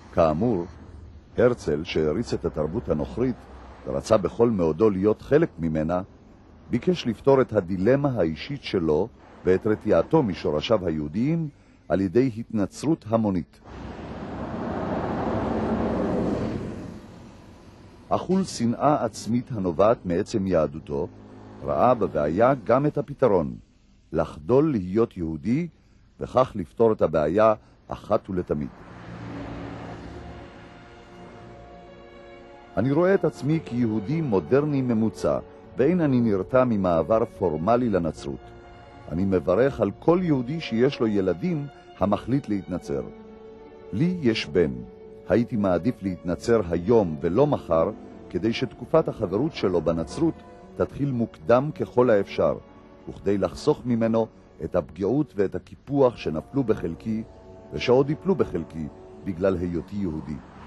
כאמור, הרצל, שהריץ את התרבות הנוכרית ורצה בכל מאודו להיות חלק ממנה, ביקש לפתור את הדילמה האישית שלו ואת רתיעתו משורשיו היהודיים על ידי התנצרות המונית. אכול שנאה עצמית הנובעת מעצם יהדותו, ראה בבעיה גם את הפתרון, לחדול להיות יהודי וכך לפתור את הבעיה אחת ולתמיד. אני רואה את עצמי כיהודי מודרני ממוצע, ואין אני נרתע ממעבר פורמלי לנצרות. אני מברך על כל יהודי שיש לו ילדים המחליט להתנצר. לי יש בן. הייתי מעדיף להתנצר היום ולא מחר, כדי שתקופת החברות שלו בנצרות תתחיל מוקדם ככל האפשר, וכדי לחסוך ממנו את הפגיעות ואת הקיפוח שנפלו בחלקי, ושעוד יפלו בחלקי בגלל היותי יהודי.